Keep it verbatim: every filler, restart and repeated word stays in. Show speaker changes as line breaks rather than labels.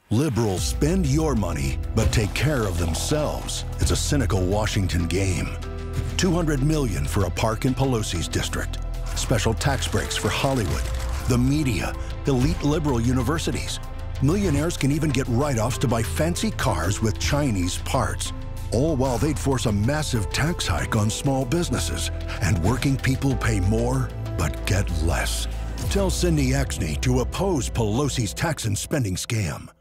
Liberals spend your money, but take care of themselves. It's a cynical Washington game. two hundred million dollars for a park in Pelosi's district. Special tax breaks for Hollywood, the media, elite liberal universities. Millionaires can even get write-offs to buy fancy cars with Chinese parts. All while they'd force a massive tax hike on small businesses. And working people pay more, but get less. Tell Cindy Axne to oppose Pelosi's tax and spending scam.